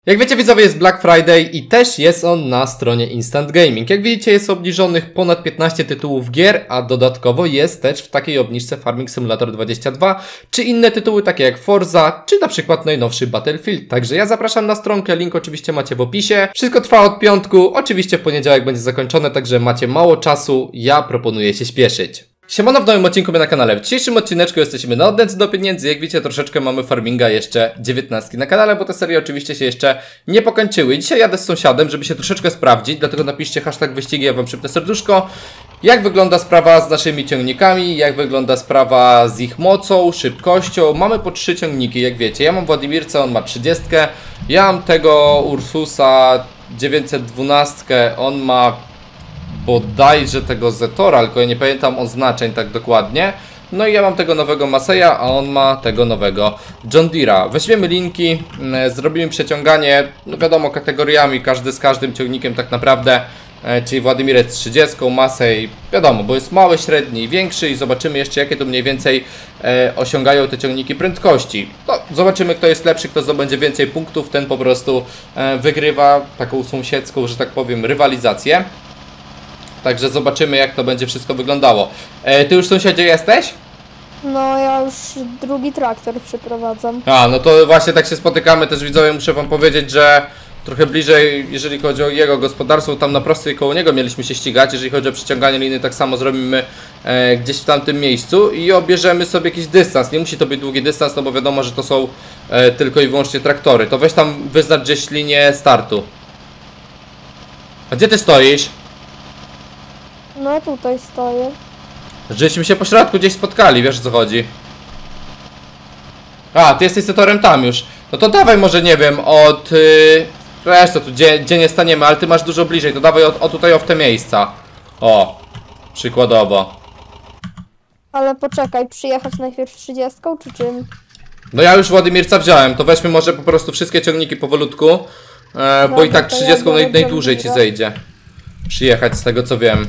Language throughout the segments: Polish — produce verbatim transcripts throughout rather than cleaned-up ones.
Jak wiecie, widzowie, jest Black Friday i też jest on na stronie Instant Gaming. Jak widzicie, jest obniżonych ponad piętnaście tytułów gier, a dodatkowo jest też w takiej obniżce Farming Simulator dwadzieścia dwa, czy inne tytuły takie jak Forza, czy na przykład najnowszy Battlefield. Także ja zapraszam na stronkę, link oczywiście macie w opisie. Wszystko trwa od piątku, oczywiście w poniedziałek będzie zakończone, także macie mało czasu, ja proponuję się śpieszyć. Siemano, w nowym odcinku na kanale. W dzisiejszym odcineczku jesteśmy na Oddance do pieniędzy. Jak widzicie, troszeczkę mamy farminga jeszcze dziewiętnastki na kanale, bo te serie oczywiście się jeszcze nie pokończyły. Dzisiaj jadę z sąsiadem, żeby się troszeczkę sprawdzić, dlatego napiszcie hashtag wyścigi, ja wam przypnę serduszko. Jak wygląda sprawa z naszymi ciągnikami, jak wygląda sprawa z ich mocą, szybkością. Mamy po trzy ciągniki, jak wiecie. Ja mam Władimirca, on ma trzydzieści. Ja mam tego Ursusa dziewięćset dwanaście, on ma bodajże tego Zetora, tylko ja nie pamiętam oznaczeń tak dokładnie. No i ja mam tego nowego Maseya, a on ma tego nowego John Deere'a. Weźmiemy linki, zrobimy przeciąganie, no wiadomo, kategoriami, każdy z każdym ciągnikiem tak naprawdę. Czyli Władimirec trzydzieści, Masej, wiadomo, bo jest mały, średni i większy i zobaczymy jeszcze, jakie to mniej więcej e, osiągają te ciągniki prędkości. No, zobaczymy, kto jest lepszy, kto zdobędzie więcej punktów, ten po prostu e, wygrywa taką sąsiedzką, że tak powiem, rywalizację. Także zobaczymy, jak to będzie wszystko wyglądało. E, ty już, sąsiedzie, jesteś? No, ja już drugi traktor przyprowadzam. A, no to właśnie tak się spotykamy też, widzowie, muszę wam powiedzieć, że trochę bliżej, jeżeli chodzi o jego gospodarstwo, tam na prostej koło niego mieliśmy się ścigać. Jeżeli chodzi o przyciąganie liny, tak samo zrobimy e, gdzieś w tamtym miejscu i obierzemy sobie jakiś dystans. Nie musi to być długi dystans, no bo wiadomo, że to są e, tylko i wyłącznie traktory. To weź tam wyznacz gdzieś linię startu. A gdzie ty stoisz? No, tutaj stoję. Żeśmy się po środku gdzieś spotkali, wiesz, o co chodzi. A, ty jesteś setorem tam już. No to dawaj może, nie wiem, od... Yy, wiesz co, tu gdzie, gdzie nie staniemy, ale ty masz dużo bliżej, to dawaj o, o tutaj, o w te miejsca. O, przykładowo. Ale poczekaj, przyjechać najpierw trzydziestką, czy czym? No ja już Władimirca wziąłem, to weźmy może po prostu wszystkie ciągniki powolutku. E, bo Dobra, i tak to ja trzydziestką biorę naj, najdłużej ci John Deere'a. zejdzie przyjechać, z tego co wiem.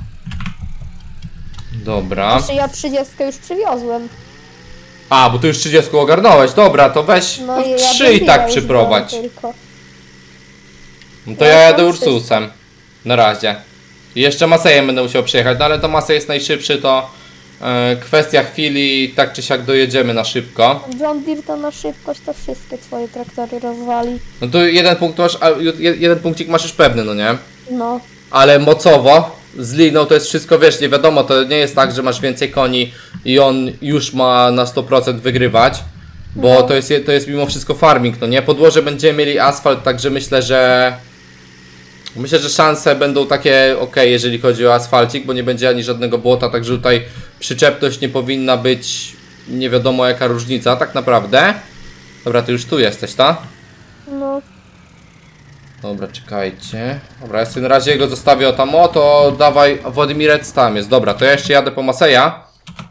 Dobra. Znaczy ja trzydziestkę już przywiozłem. A, bo ty już trzydziestką ogarnąłeś, dobra, to weź No no, i ja trzy John i tak Deere'a już przyprowadź. biorę tylko. No to Ja ja mam jadę wszystko. Ursusem. Na razie. I jeszcze Masejem będę musiał przyjechać, no ale to Masej jest najszybszy, to e, kwestia chwili, tak czy siak dojedziemy na szybko. John Deere to na szybkość to wszystkie twoje traktory rozwali. No to jeden punkt masz, a, je- jeden punkcik masz już pewny, no nie? No. Ale mocowo, z liną to jest wszystko, wiesz, nie wiadomo, to nie jest tak, że masz więcej koni i on już ma na sto procent wygrywać. Bo No. to jest, je- to jest mimo wszystko farming, no nie? Podłoże będziemy mieli asfalt, także myślę, że... Myślę, że szanse będą takie ok, jeżeli chodzi o asfalcik, bo nie będzie ani żadnego błota, także tutaj przyczepność nie powinna być nie wiadomo jaka różnica, tak naprawdę. Dobra, ty już tu jesteś, tak? No. Dobra, czekajcie. Dobra, ja sobie na razie go zostawię o tam, o to dawaj, Władimirec tam jest. Dobra, to ja jeszcze jadę po Maseja.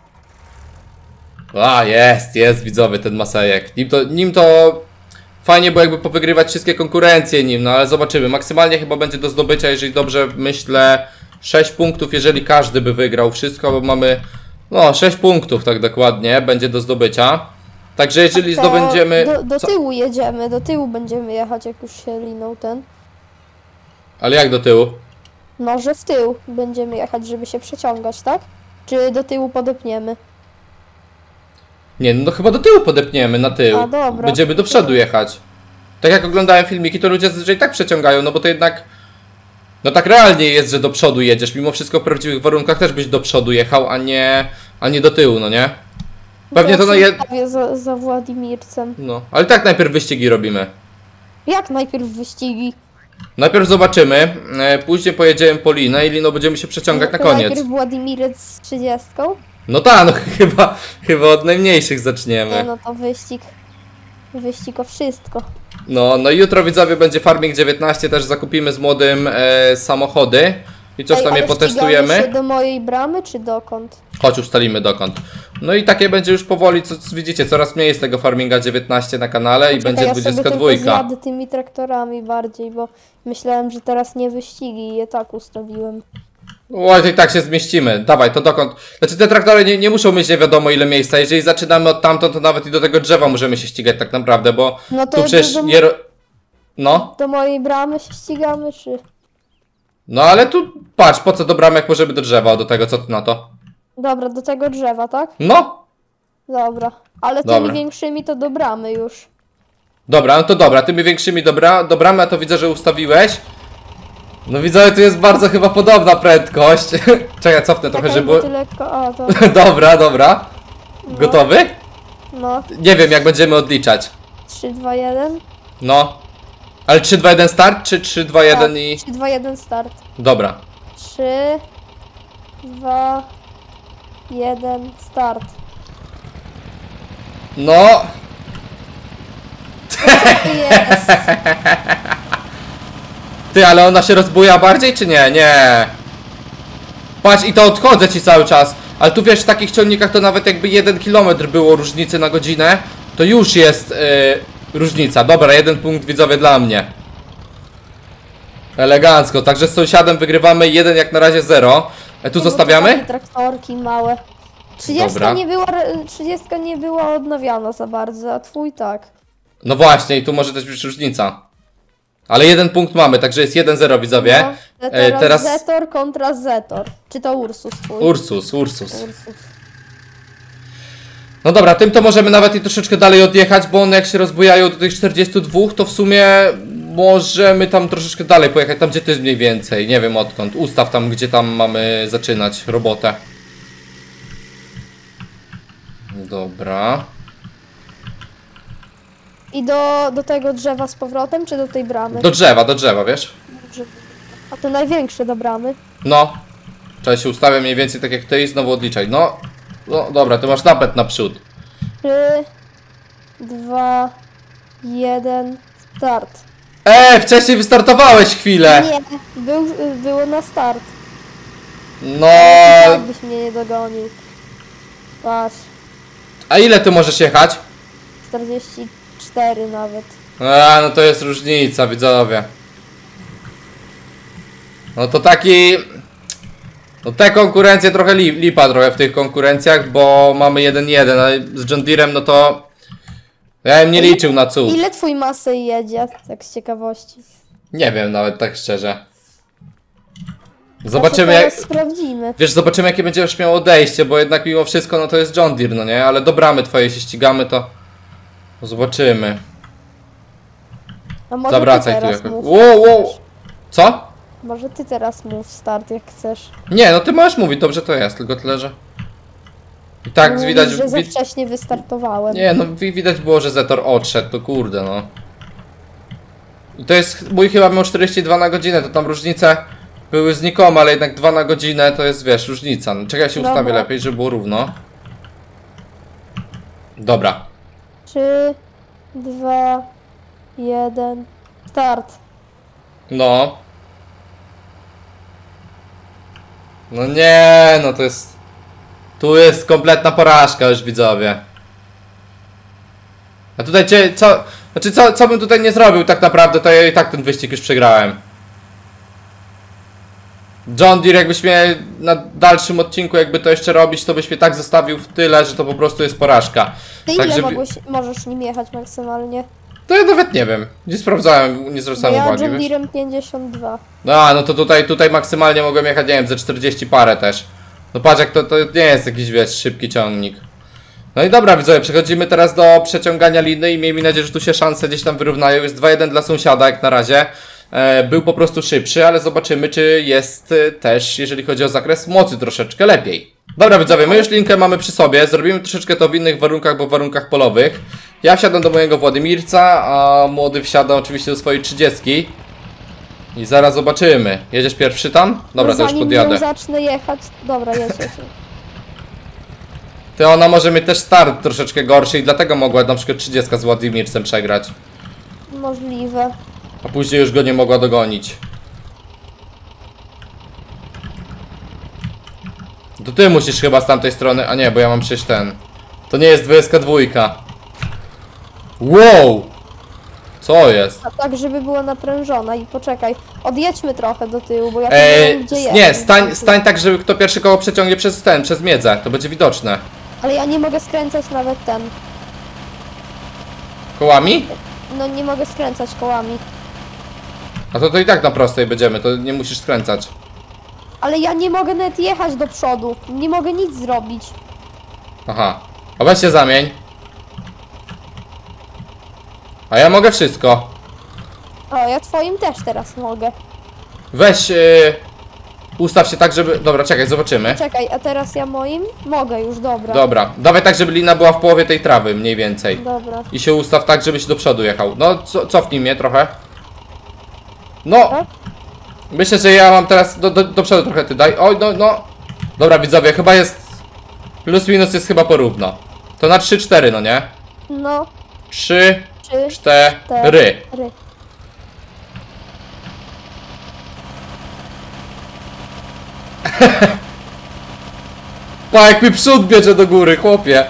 A, jest, jest widzowie ten Masejek. Nim to, nim to fajnie, bo jakby powygrywać wszystkie konkurencje nim, no ale zobaczymy. Maksymalnie chyba będzie do zdobycia, jeżeli dobrze myślę, sześć punktów, jeżeli każdy by wygrał wszystko, bo mamy, no, sześć punktów tak dokładnie będzie do zdobycia. Także jeżeli To zdobędziemy... Do, do Co? tyłu jedziemy, do tyłu będziemy jechać, jak już się liną ten. Ale jak do tyłu? No, że w tył będziemy jechać, żeby się przeciągać, tak? Czy do tyłu podepniemy? Nie, no chyba do tyłu podepniemy, na tył. A, dobra. Będziemy do przodu jechać. Tak jak oglądałem filmiki, to ludzie zazwyczaj tak przeciągają, no bo to jednak... No tak realnie jest, że do przodu jedziesz. Mimo wszystko w prawdziwych warunkach też byś do przodu jechał, a nie, a nie do tyłu, no nie? Pewnie to na ja jed... się ustawię za, za Władimircem. No, ale tak najpierw wyścigi robimy. Jak najpierw wyścigi? Najpierw zobaczymy, e, później pojedziemy po linę i liną będziemy się przeciągać na To koniec. najpierw Władimirec z trzydziestką? No tak, no chyba, chyba od najmniejszych Nie, zaczniemy. no to wyścig. Wyścig o wszystko. No, no i jutro, widzowie, będzie Farming dziewiętnaście, też zakupimy z młodym e, samochody i coś Ej, tam je ale ścigamy potestujemy. się do mojej bramy, czy dokąd? Chodź, ustalimy dokąd. No i takie będzie już powoli, co, co widzicie, coraz mniej jest tego Farminga dziewiętnaście na kanale i Czekaj, będzie ja sobie dwudziestka tylko dwa. zjadę tymi traktorami bardziej, bo myślałem, że teraz nie wyścigi i je tak ustawiłem. Oj, to i tak się zmieścimy. Dawaj, to dokąd? Znaczy te traktory nie, nie muszą mieć nie wiadomo ile miejsca. Jeżeli zaczynamy od tamtąd, to nawet i do tego drzewa możemy się ścigać tak naprawdę, bo No to tu przecież dużo- je... ro- No. Do mojej bramy się ścigamy, czy... No ale tu, patrz, po co do bramy, jak możemy do drzewa, do tego, co ty na to? Dobra, do tego drzewa, tak? No. Dobra. Ale tymi Dobra. większymi to do bramy już. Dobra, no to dobra, tymi większymi dobra, do bramy, a to widzę, że ustawiłeś. No widzę, tu jest bardzo chyba podobna prędkość. Czekaj, cofnę trochę, Czekaj, żeby bo było... ty lekko... A, to... Dobra, dobra. Gotowy? No. Nie wiem, jak będziemy odliczać. trzy, dwa, jeden. No. Ale trzy, dwa, jeden start, czy trzy, dwa, jeden i... trzy, dwa, jeden start. Dobra. trzy, dwa, jeden start. No. Jest. Ty, ale ona się rozbuja bardziej, czy nie? Nie. Patrz, i to odchodzę ci cały czas. Ale tu wiesz, w takich ciągnikach to nawet jakby jeden kilometr było różnicy na godzinę, to już jest yy, różnica. Dobra, jeden punkt widzowie dla mnie. Elegancko, także z sąsiadem wygrywamy jeden jak na razie zero. E, tu No bo to zostawiamy? takie traktorki małe. trzydziestka Dobra. nie była, trzydziestka nie była odnawiana za bardzo, a twój tak. No właśnie, i tu może też być różnica. Ale jeden punkt mamy, także jest jeden zero widzowie. No, E, teraz, teraz Zetor kontra Zetor. Czy to Ursus twój? Ursus, Ursus. Ursus. No dobra, tym to możemy nawet i troszeczkę dalej odjechać, bo one jak się rozbujają do tych czterdziestu dwóch, to w sumie możemy tam troszeczkę dalej pojechać, tam gdzie to jest mniej więcej, nie wiem odkąd. Ustaw tam, gdzie tam mamy zaczynać robotę. Dobra. I do, do tego drzewa z powrotem, czy do tej bramy? Do drzewa, do drzewa, wiesz? A to największe do bramy. No. Trzeba się ustawiać mniej więcej tak jak ty i znowu odliczaj. No. No dobra, ty masz napęd naprzód. trzy, dwa, jeden, start. Eee, wcześniej wystartowałeś chwilę. Nie, był, było na start. No. Tak byś mnie nie dogonił. Patrz, A ile ty możesz jechać? czterdzieści cztery nawet. A, no to jest różnica, widzowie. No to taki... No te konkurencje trochę li, lipa trochę w tych konkurencjach, bo mamy jeden jeden, ale z John Deerem no to... Ja bym nie liczył na cud. Ile twój masy jedzie, tak z ciekawości? Nie wiem nawet tak szczerze. Zobaczymy Znaczy, jak... teraz sprawdzimy. Wiesz, zobaczymy jakie będziesz miał odejście, bo jednak mimo wszystko no to jest John Deere, no nie? Ale do bramy twojej się ścigamy, to... Zobaczymy. A może Zawracaj ty tu teraz jakoś. mów. Wow, wow. Co? Może ty teraz mów start jak chcesz. Nie, no ty możesz mówić, dobrze to jest, tylko tyle, że... I tak Mówisz, widać... że za wi- wcześnie wystartowałem. Nie, no wi- widać było, że Zetor odszedł, to kurde no. I to jest... Mój chyba miał czterdzieści dwa na godzinę, to tam różnice były znikome, ale jednak dwa na godzinę to jest, wiesz, różnica. No, czekaj, ja się Dobra. ustawię lepiej, żeby było równo. Dobra. trzy, dwa, jeden, start. No. No nie, no to jest... Tu jest kompletna porażka już, widzowie. A tutaj cię, co... Znaczy, co, co bym tutaj nie zrobił tak naprawdę, to ja i tak ten wyścig już przegrałem. John Deere jakbyś mnie na dalszym odcinku jakby to jeszcze robić, to byś mnie tak zostawił w tyle, że to po prostu jest porażka. Ty Także ile wi- mogłeś, możesz nim jechać maksymalnie? To ja nawet nie wiem. Nie sprawdzałem, nie Bo zwracałem ja uwagi, John wiesz? Deerem pięćdziesiąt dwa. No, a, no to tutaj, tutaj maksymalnie mogłem jechać, nie wiem, ze czterdzieści parę też. No patrz, jak to, to nie jest jakiś, wiesz, szybki ciągnik. No i dobra, widzowie, przechodzimy teraz do przeciągania liny i miejmy nadzieję, że tu się szanse gdzieś tam wyrównają. Jest dwa jeden dla sąsiada, jak na razie. E, był po prostu szybszy, ale zobaczymy, czy jest e, też, jeżeli chodzi o zakres mocy, troszeczkę lepiej. Dobra, widzowie, my już linkę mamy przy sobie. Zrobimy troszeczkę to w innych warunkach, bo w warunkach polowych. Ja wsiadam do mojego Władimirca, a młody wsiada oczywiście do swojej trzydziestki. I zaraz zobaczymy. Jedziesz pierwszy tam? Dobra, no, to już zanim podjadę. ją zacznę jechać, dobra, jedź, jedź. Ty, ona może mieć też start troszeczkę gorszy i dlatego mogła na przykład trzydziestka z Władimircem przegrać. Możliwe. A później już go nie mogła dogonić. To ty musisz chyba z tamtej strony, a nie, bo ja mam przecież ten. To nie jest dwadzieścia dwa. Wow! Co jest? A tak, żeby była naprężona i poczekaj. Odjedźmy trochę do tyłu, bo ja tu nie Eee, wiem, gdzie s- jest. nie, stań, stań tak, żeby kto pierwszy koło przeciągnie przez ten, przez miedzę. To będzie widoczne. Ale ja nie mogę skręcać nawet ten. Kołami? No nie mogę skręcać kołami. A to to i tak na prostej będziemy, to nie musisz skręcać. Ale ja nie mogę nawet jechać do przodu. Nie mogę nic zrobić. Aha. A weź się zamień. A ja mogę wszystko. O, ja twoim też teraz mogę. Weź, yy, ustaw się tak, żeby... Dobra, czekaj, zobaczymy. Czekaj, a teraz ja moim? Mogę już, dobra. Dobra, dawaj tak, żeby lina była w połowie tej trawy, mniej więcej. Dobra. I się ustaw tak, żebyś do przodu jechał. No, co, cofnij mnie trochę. No! Tak? Myślę, że ja mam teraz do, do, do przodu trochę ty daj. Oj, no, no. Dobra, widzowie, chyba jest... Plus minus jest chyba porówno. To na trzy cztery, no nie? No, trzy trzy, cztery. cztery. Pa, jak mi przód bierze do góry, chłopie.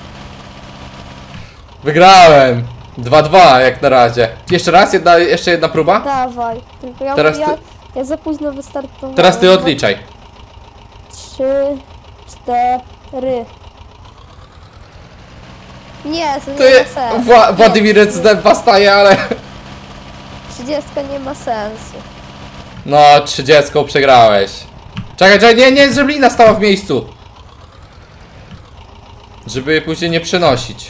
Wygrałem. dwa dwa jak na razie. Jeszcze raz? Jedna, jeszcze jedna próba? Dawaj. Tylko ja, Teraz ja, ty- ja za późno wystartowałem. Teraz ty odliczaj. Trzy, cztery. Nie, to nie To ma je... sensu. Wła Władimir z dęba staje, ale... Trzydziestka nie ma sensu. No, trzydziestką przegrałeś. Czekaj, czekaj, nie, nie, żeby lina stała w miejscu. Żeby jej później nie przenosić.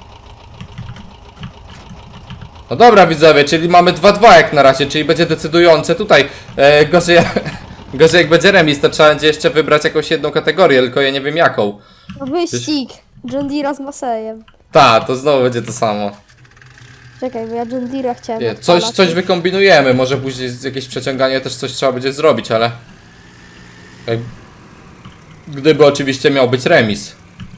No dobra, widzowie, czyli mamy dwa dwa jak na razie, czyli będzie decydujące tutaj. E, gorzej, gorzej jak będzie remis, to trzeba będzie jeszcze wybrać jakąś jedną kategorię, tylko ja nie wiem jaką. No wyścig. John Deere'a z Masejem. Ta, to znowu będzie to samo. Czekaj, bo ja John Deere'a chciałem Nie, coś, odpalać. coś wykombinujemy, może później jakieś przeciąganie też coś trzeba będzie zrobić, ale... Jak... Gdyby oczywiście miał być remis.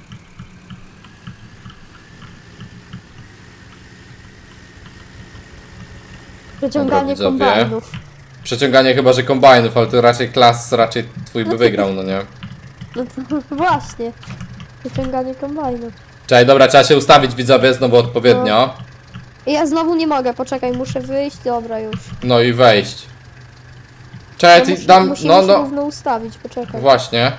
Przeciąganie Dobra, widzowie. kombajnów. Przeciąganie chyba, że kombajnów, ale to raczej klas, raczej twój by wygrał, no nie? No to właśnie. Przeciąganie kombajnów. Czekaj, dobra, trzeba się ustawić, widzowie, znowu odpowiednio. I ja znowu nie mogę, poczekaj, muszę wyjść, dobra już. No i wejść. Ja Czekaj, ty muszę, dam, musimy no, się no, równo ustawić, poczekaj. właśnie.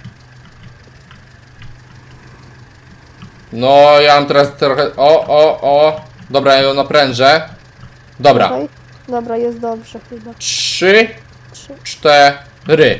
No, ja mam teraz trochę, o, o, o. Dobra, ja ją naprężę. Dobra, Czekaj. Dobra, jest dobrze chyba. trzy, Trzy. cztery.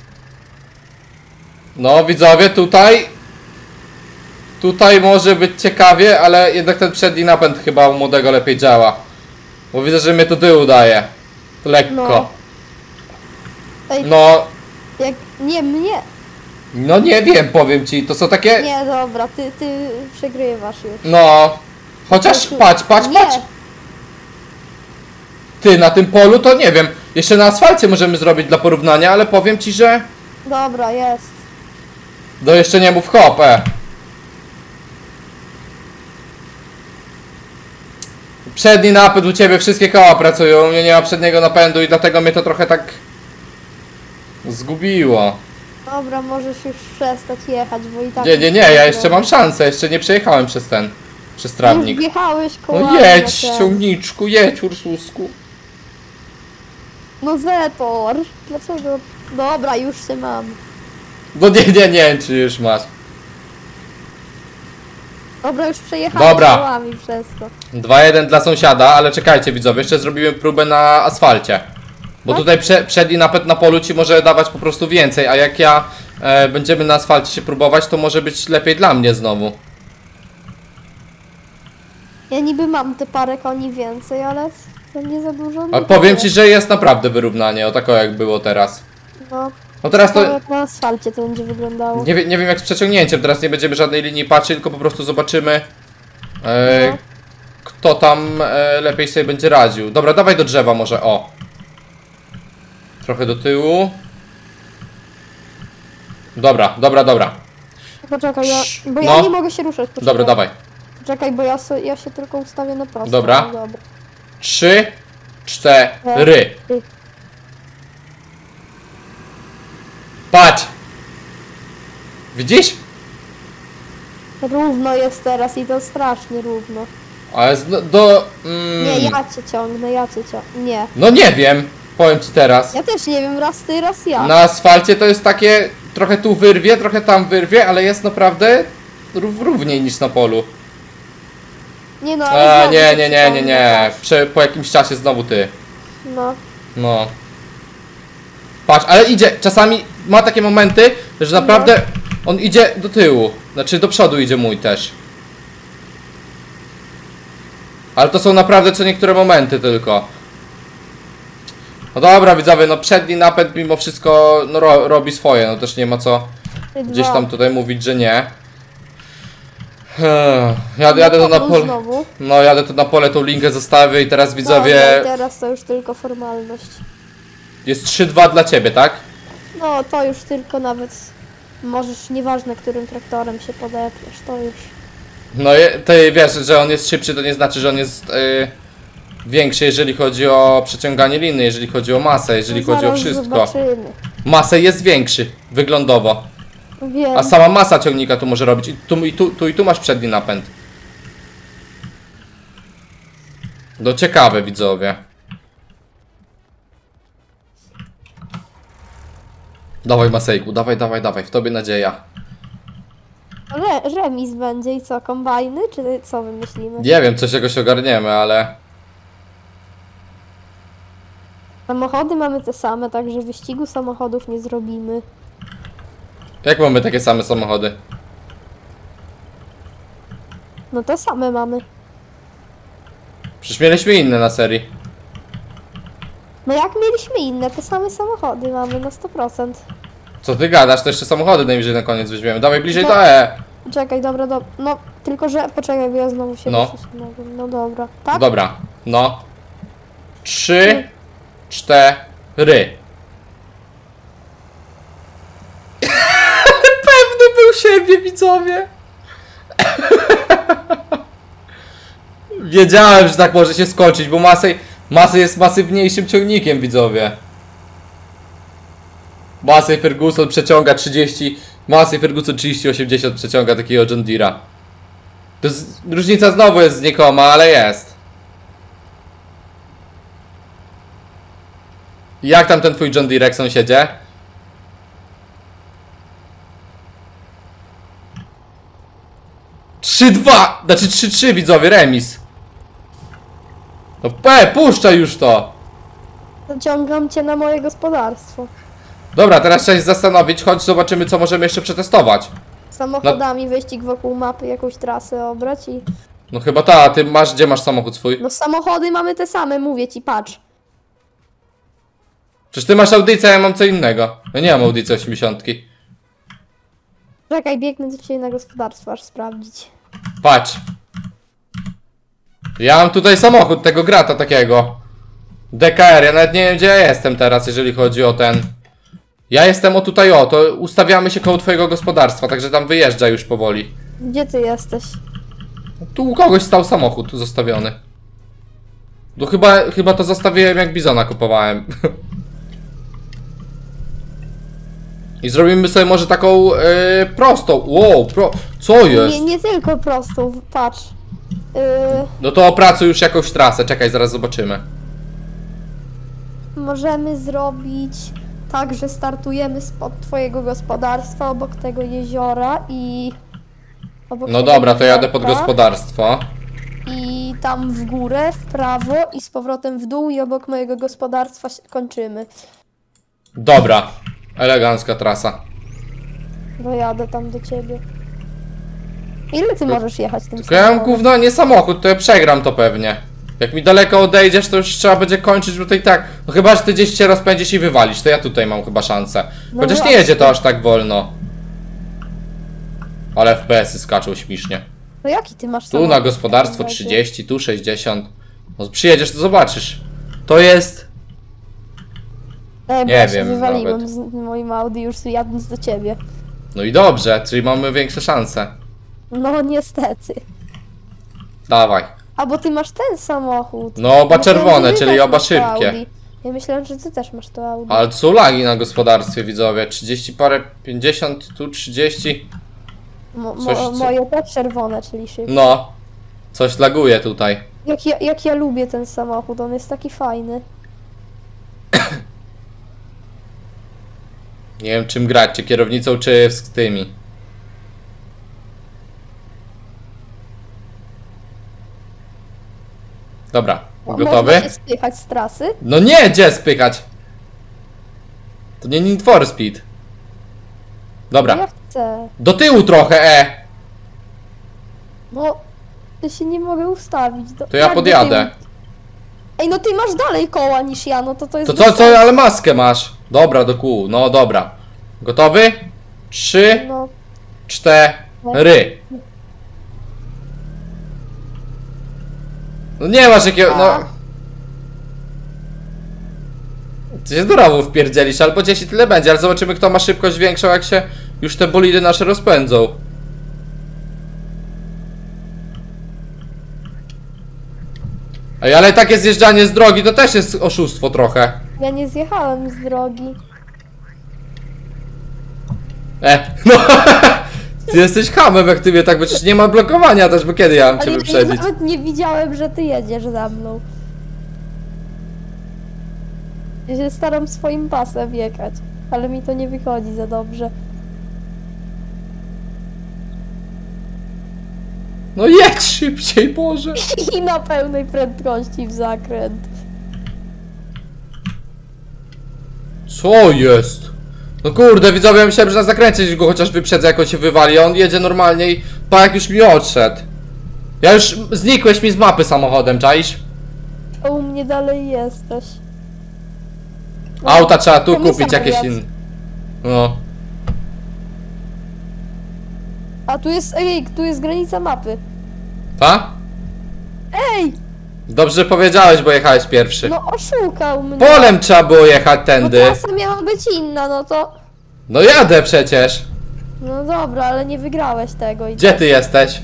No, widzowie, tutaj... Tutaj może być ciekawie, ale jednak ten przedni napęd chyba u młodego lepiej działa. Bo widzę, że mnie to tył daje. Lekko. No. Ej, No, jak... Nie, mnie. no nie wiem, powiem ci, to są takie... Nie, dobra, ty, ty przegrywasz już. No, chociaż patrz, patrz, patrz. Nie. Ty, na tym polu to nie wiem. Jeszcze na asfalcie możemy zrobić dla porównania, ale powiem ci, że... Dobra, jest. No jeszcze nie mów hop, e. Przedni napęd u ciebie, wszystkie koła pracują, u mnie nie ma przedniego napędu i dlatego mnie to trochę tak... zgubiło. Dobra, możesz już przestać jechać, bo i tak... Nie, nie, nie, ja jeszcze mam szansę, jeszcze nie przejechałem przez ten... przez trawnik. Już wjechałeś koło. No jedź, ciągniczku, jedź, Ursusku. No Zetor, dlaczego? Dobra, już się mam. No nie, nie, nie, czy już masz. Dobra, już przejechałem Dobra. kołami przez to. dwa jeden dla sąsiada, ale czekajcie widzowie, jeszcze zrobimy próbę na asfalcie. Bo Tak? tutaj prze, przedni napęd na polu ci może dawać po prostu więcej, a jak ja e, będziemy na asfalcie się próbować, to może być lepiej dla mnie znowu. Ja niby mam te parę koni więcej, ale to nie za dużo. Ale powiem ci, że jest naprawdę wyrównanie, o tako jak było teraz. No, No teraz to... to jak na asfalcie to będzie wyglądało. Nie, wie- nie wiem jak z przeciągnięciem, teraz nie będziemy żadnej linii patrzeć, tylko po prostu zobaczymy e, No. kto tam e, lepiej sobie będzie radził. Dobra, dawaj do drzewa może, o. Trochę do tyłu. Dobra, dobra, dobra. Poczekaj, ja, bo No. ja nie mogę się ruszać. Poczekaj. Dobra, dawaj. Czekaj, bo ja, so, ja się tylko ustawię na prosto. Dobra. No, dobra. Trzy, cztery. Ty. Patrz! Widzisz? Równo jest teraz i to strasznie równo. Ale z, do... Mm, Nie, ja cię ciągnę, ja cię ciągnę. Nie. No nie wiem, powiem ci teraz. Ja też nie wiem, raz ty, raz ja. Na asfalcie to jest takie... Trochę tu wyrwie, trochę tam wyrwie, ale jest naprawdę rów, równiej niż na polu. Nie no, ale A, znowu nie, cię nie, nie, nie, nie. ciągnę. Prze, po jakimś czasie znowu ty. No. No. Patrz, ale idzie, czasami ma takie momenty, że naprawdę on idzie do tyłu. Znaczy do przodu idzie mój też. Ale to są naprawdę co niektóre momenty tylko. No dobra widzowie, no przedni napęd mimo wszystko no, ro, robi swoje, no też nie ma co gdzieś tam tutaj mówić, że nie. Jadę, jadę to na pole. No jadę to na pole, tą linkę zostawię i teraz widzowie. No, teraz to już tylko formalność. Jest trzy dwa dla ciebie, tak? No to już tylko nawet możesz, nieważne którym traktorem się podepniesz, to już. No ty wiesz, że on jest szybszy, to nie znaczy, że on jest yy, większy, jeżeli chodzi o przeciąganie liny, jeżeli chodzi o masę, jeżeli no, chodzi o wszystko. Zobaczymy. Masę jest większy, wyglądowo. Wiem. A sama masa ciągnika tu może robić. I tu, i tu, tu, i tu masz przedni napęd. No ciekawe widzowie. Dawaj Masejku, dawaj, dawaj, dawaj, w tobie nadzieja. Re, remis będzie i co, kombajny, czy co wymyślimy? Nie wiem, coś jakoś ogarniemy, ale... Samochody mamy te same, także wyścigu samochodów nie zrobimy. Jak mamy takie same samochody? No te same mamy. Przecież mieliśmy inne na serii. No jak mieliśmy inne, te same samochody mamy na sto procent. Co ty gadasz? To jeszcze samochody najwyżej na koniec weźmiemy. Dawaj bliżej No. do E. Czekaj, dobra, dobra. No, tylko że, poczekaj, bo ja znowu się No. ruszyć nie mogę. No dobra. Tak? Dobra, no. Trzy, cztery. Pewny był siebie, widzowie. Wiedziałem, że tak może się skończyć, bo Masej, Masej jest masywniejszym ciągnikiem, widzowie. Masej Ferguson przeciąga trzydzieści, Masej Ferguson trzydzieści osiemdziesiąt przeciąga takiego John Deere'a. To jest, różnica znowu jest znikoma, ale jest. Jak tam ten twój John Deere, sąsiedzie? trzy dwa! Znaczy trzy trzy widzowie, remis. No P, puszczaj już to! Zaciągam cię na moje gospodarstwo. Dobra, teraz trzeba się zastanowić, chodź zobaczymy co możemy jeszcze przetestować. Samochodami wyścig wokół mapy, jakąś trasę obrać i... No chyba ta, a ty masz, gdzie masz samochód swój? No samochody mamy te same, mówię ci, patrz. Przecież ty masz audycję, a ja mam co innego. Ja nie mam audycji osiemdziesiątki. Czekaj, biegnę do ciebie na gospodarstwo, aż sprawdzić. Patrz. Ja mam tutaj samochód tego grata takiego. D K R, ja nawet nie wiem gdzie ja jestem teraz, jeżeli chodzi o ten... Ja jestem o tutaj o, to ustawiamy się koło twojego gospodarstwa, także tam wyjeżdża już powoli. Gdzie ty jesteś? Tu u kogoś stał samochód zostawiony. No chyba, chyba to zostawiłem jak bizona kupowałem. I zrobimy sobie może taką yy, prostą. Wow, pro... co jest? Nie, nie tylko prostą, patrz. Yy, No to opracuj już jakąś trasę, czekaj, zaraz zobaczymy. możemy zrobić tak, że startujemy spod twojego gospodarstwa, obok tego jeziora i... Obok No tego dobra, to jadę pod jeziorka. gospodarstwo. I tam w górę, w prawo i z powrotem w dół i obok mojego gospodarstwa się kończymy. Dobra, elegancka trasa. Dojadę tam do ciebie. Ile ty możesz jechać tym Tylko ja mam samochodem? gówno nie samochód, to ja przegram to pewnie. Jak mi daleko odejdziesz, to już trzeba będzie kończyć, bo to i tak... No chyba, że ty gdzieś się rozpędzisz i wywalisz, to ja tutaj mam chyba szansę. No Chociaż nie właśnie. jedzie to aż tak wolno. Ale F P S-y skaczą śmiesznie. No jaki ty masz Tu samochód? na gospodarstwo trzydzieści, tu sześćdziesiąt. No przyjedziesz, to zobaczysz. To jest... Nie, Nie ja się wiem wywaliłem nawet. z moim Audi już jadąc do ciebie. No i dobrze, czyli mamy większe szanse. No niestety. Dawaj. A bo ty masz ten samochód. No oba Myślałem, czerwone, że ty czyli też oba masz to szybkie. Audi. Ja myślałem, że ty też masz to Audi. Ale to są lagi na gospodarstwie, widzowie. trzydzieści parę, pięćdziesiąt, tu trzydzieści. Mo, mo, coś, co- moje też czerwone, czyli szybkie. No. Coś laguje tutaj. Jak ja, jak ja lubię ten samochód, on jest taki fajny. Nie wiem czym grać, czy kierownicą, czy z tymi. Dobra. Gotowy? Można się spychać z trasy? No nie, gdzie spychać? To nie Need for Speed. Dobra. Ja chcę. Do tyłu trochę, e! No, ja się nie mogę ustawić. Do... To ja jak do podjadę. tyłu? Ej, no ty masz dalej koła niż ja, no to to jest... To co, bez co, sensu. ale maskę masz. Dobra, do kół, no dobra. Gotowy? Trzy, No, cztery. No nie masz jakiego, no... A. Ty się do rowu wpierdzielisz, albo gdzieś i tyle będzie, ale zobaczymy, kto ma szybkość większą, jak się już te bolidy nasze rozpędzą. Ej, ale takie zjeżdżanie z drogi to też jest oszustwo trochę. ja nie zjechałem z drogi. E, no ty jesteś hamem, jak ty mnie tak będziesz, nie ma blokowania też, bo kiedy ja mam cię Ale ja wyprzedzić? nawet nie widziałem, że ty jedziesz za mną. Ja się staram swoim pasem jechać, ale mi to nie wychodzi za dobrze. No jedź szybciej, Boże. I na pełnej prędkości w zakręt. Co jest? No kurde, widzowie, ja myślałem, że na zakręcie go chociaż wyprzedzę, jak on się wywali, a on jedzie normalnie i pa, jak już mi odszedł. Ja już, znikłeś mi z mapy samochodem, czaisz? A u mnie dalej jesteś. No, Auta trzeba tu to mi kupić, samo jakieś jadł. inne. No. A tu jest, ej, tu jest granica mapy. Ta? Ej, Dobrze, że powiedziałeś, bo jechałeś pierwszy. no oszukał mnie. Polem trzeba było jechać No tędy. trasa miała być inna, no to... No jadę przecież. No dobra, ale nie wygrałeś tego i Gdzie tak. ty jesteś?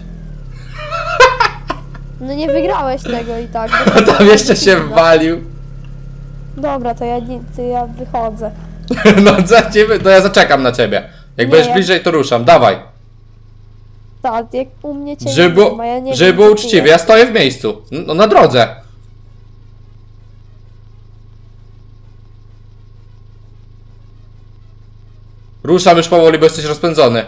No nie wygrałeś tego i tak. bo A to tam jeszcze jest się inna. wwalił. Dobra, to ja, nie, to ja wychodzę. No za ciebie, to ja zaczekam na ciebie. Jak Nie, będziesz ja- bliżej, to ruszam, dawaj. Tak, jak u mnie cię Żeby nie było, ma, ja nie żeby wiem, było gdzie ty uczciwie, ja jesteś. stoję w miejscu. No na drodze. Ruszam już powoli, bo jesteś rozpędzony.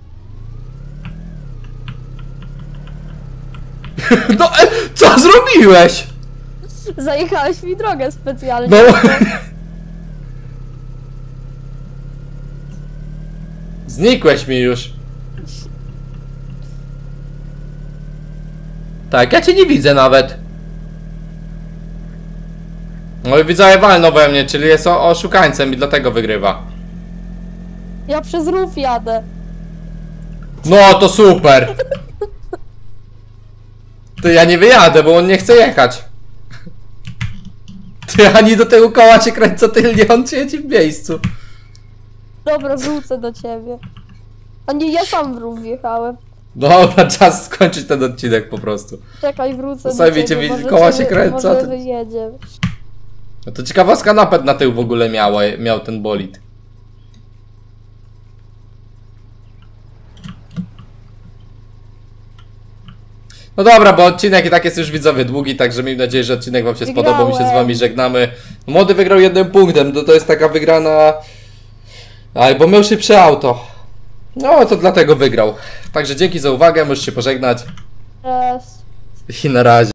No, e, co zrobiłeś? Zajechałeś mi drogę specjalnie. No. Znikłeś mi już. Tak, ja cię nie widzę nawet. No i widzowie walną we mnie, czyli jest o- oszukańcem i dlatego wygrywa. Ja przez rów jadę. No to super. Ty, ja nie wyjadę, bo on nie chce jechać. Ty, ani do tego koła się kręcą tylnie, on siedzi w miejscu. Dobra, wrócę do ciebie. A nie, ja sam w rów wjechałem. Dobra, czas skończyć ten odcinek po prostu. Czekaj, wrócę To sami do wiecie, ciebie. widzicie, może koła cię się wy- kręcą, Może to- wyjedziemy. No to ciekawostka, napęd na tył w ogóle miało, miał ten bolid. No dobra, bo odcinek i tak jest już widzowie długi, także miejmy nadzieję, że odcinek wam się spodobał, my się z Wygrałem. wami żegnamy. Młody wygrał jednym punktem, to, to jest taka wygrana... Aj, bo miał szybsze auto. No to dlatego wygrał. Także dzięki za uwagę, możesz się pożegnać Cześć. i na razie.